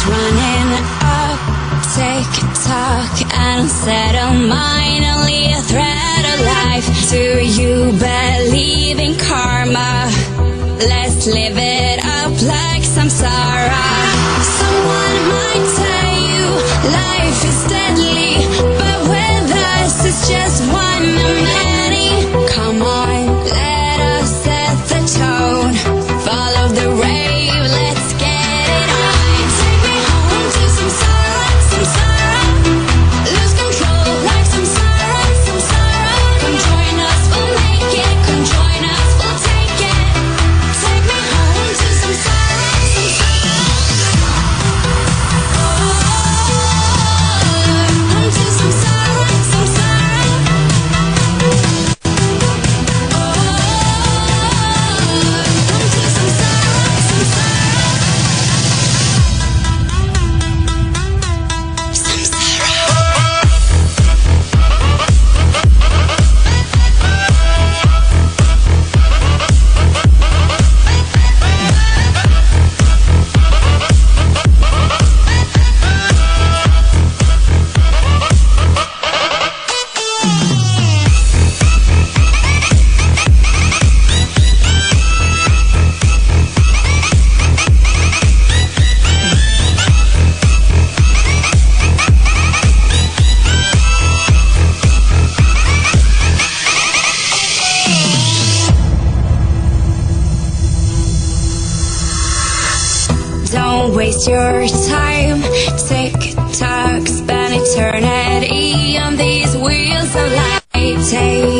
running up, tick-tock, unsettled mind, only a thread of life. Do you believe in karma? Let's live it up like samsara. Someone might tell you life is deadly, but with us it's just one of many. Come on, let us set the tone. Follow the rave, let's get it on. Take me home to samsara, samsara. Lose control like samsara, samsara. Come join us, we'll make it. Come join us, we'll take it. Take me home to samsara, samsara. Home to samsara, samsara. Home to samsara, samsara. Don't waste your time. Tick-tock, spend eternity on these wheels of life. Take